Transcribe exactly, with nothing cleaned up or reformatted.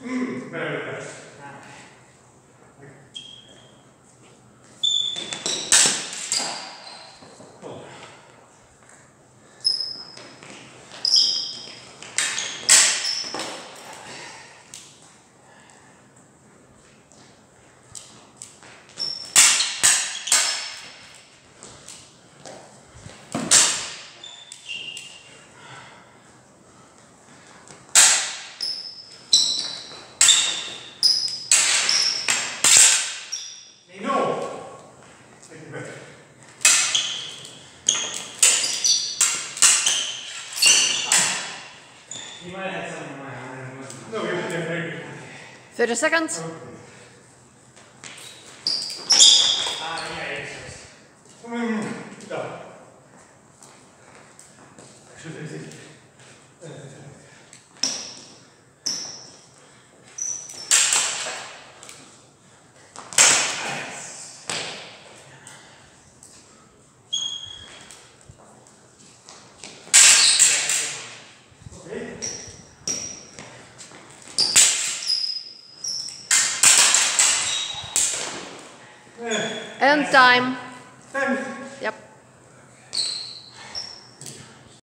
Mm, very nice. You might have had some in my hand. No, you're very good. thirty seconds. Okay. Ah, yeah, yes, yes. Mm, no. Should I take it? And time. Time. Yep.